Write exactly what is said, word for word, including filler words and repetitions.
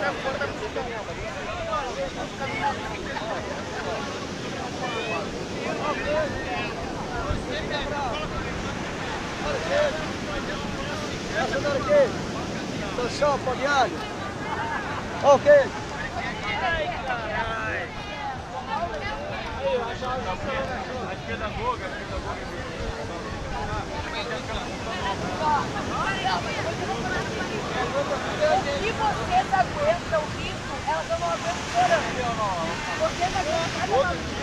Essa daqui. Atenção, balneário. Ok. Se vocês aguentam isso, elas não aguentam chorando. Vocês aguentam cada